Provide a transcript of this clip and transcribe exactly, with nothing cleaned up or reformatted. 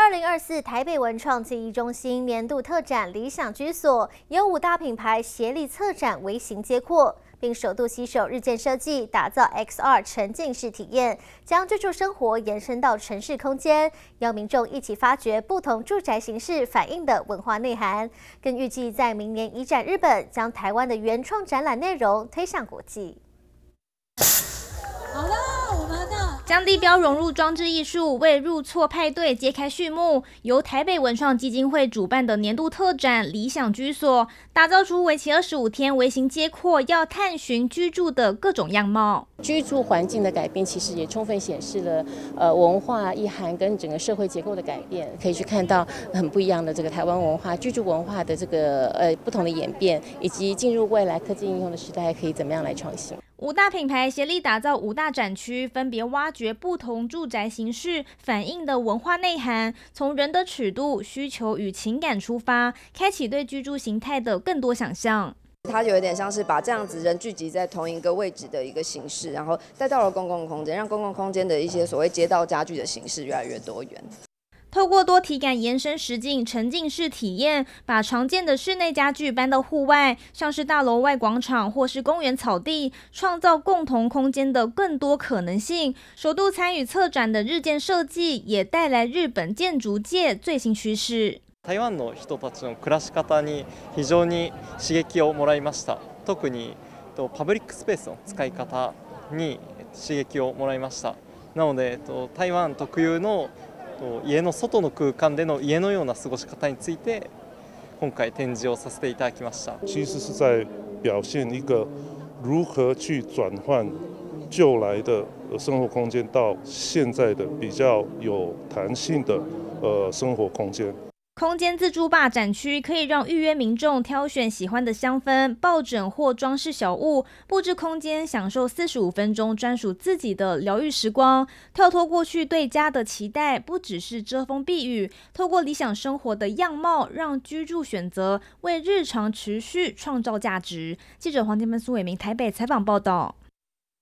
二零二四台北文创记忆中心年度特展理想居所，由五大品牌协力策展，微型街廓，并首度携手日建设计，打造 X R 沉浸式体验，将居住生活延伸到城市空间，邀民众一起发掘不同住宅形式反映的文化内涵。更预计在明年移展日本，将台湾的原创展览内容推向国际。 好了，我们的。 将地标融入装置艺术，为入错派对揭开序幕。由台北文创基金会主办的年度特展“理想居所”，打造出为期二十五天微型街廓，要探寻居住的各种样貌。 居住环境的改变，其实也充分显示了呃文化意涵跟整个社会结构的改变，可以去看到很不一样的这个台湾文化、居住文化的这个呃不同的演变，以及进入未来科技应用的时代，可以怎么样来创新。 五大品牌协力打造五大展区，分别挖掘不同住宅形式反映的文化内涵，从人的尺度、需求与情感出发，开启对居住形态的更多想象。 它有一点像是把这样子人聚集在同一个位置的一个形式，然后带到了公共空间，让公共空间的一些所谓街道家具的形式越来越多元。 透过多体感延伸实境沉浸式体验，把常见的室内家具搬到户外，像是大楼外广场或是公园草地，创造共同空间的更多可能性。首度参与策展的日建设计，也带来日本建筑界最新趋势。 台湾の人たちの暮らし方に非常に刺激をもらいました。特にパブリックスペースの使い方に刺激をもらいました。なので台湾特有の 家の外の空間での家のような過ごし方について今回展示をさせていただきました。 其实是在表现一个如何去转换旧来的生活空间到现在的比较有弹性的呃生活空间。 空间自助吧展区可以让预约民众挑选喜欢的香氛、抱枕或装饰小物，布置空间，享受四十五分钟专属自己的疗愈时光。跳脱过去对家的期待，不只是遮风避雨，透过理想生活的样貌，让居住选择为日常持续创造价值。记者黄天芬、苏伟明台北采访报道。